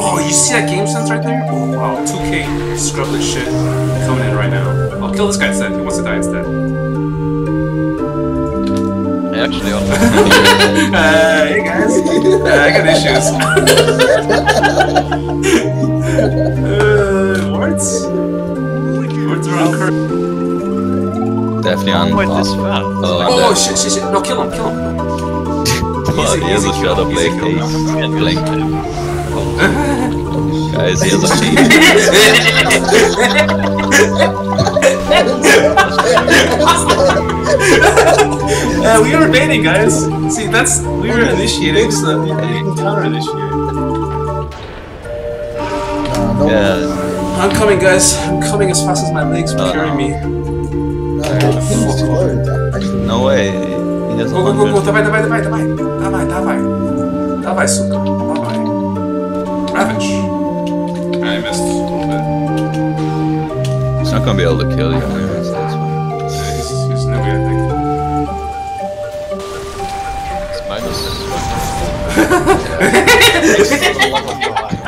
Oh, you see that game sense right there? Oh, wow, 2K scrubless shit coming in right now. I'll kill this guy instead. He wants to die instead. Actually, hey guys, I got issues. Wards? Wards are on curve. Definitely on. Oh shit, shit, shit. No, kill him, kill him. Well, he has a shadow blade. Blink. Guys, he has a cheat. We were baiting, guys. See, that's we were initiating, so you can counter initiate. Yeah. I'm coming, guys. I'm coming as fast as my legs will carry me. No way. He has Go, go, go, go. Dawaj, dawaj, dawaj, dawaj. Dawaj, dawaj. Dawaj, suka. Dawaj. Ravage. I missed a little bit. He's not gonna be able to kill you anyways, that's fine. Yeah, he's newbie, I think. It's minus.